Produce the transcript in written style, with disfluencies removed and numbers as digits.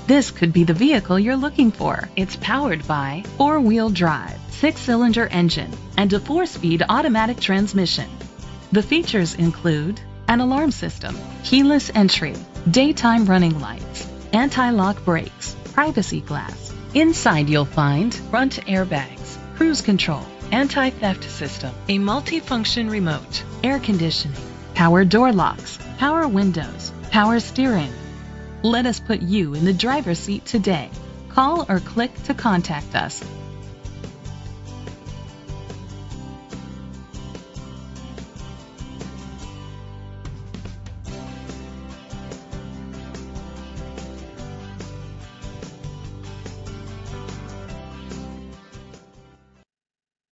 This could be the vehicle you're looking for. It's powered by four-wheel drive, 6-cylinder engine, and a 4-speed automatic transmission. The features include an alarm system, keyless entry, daytime running lights, anti-lock brakes, privacy glass. Inside you'll find front airbags, cruise control, anti-theft system, a multi-function remote, air conditioning, power door locks, power windows, power steering. Let us put you in the driver's seat today. Call or click to contact us.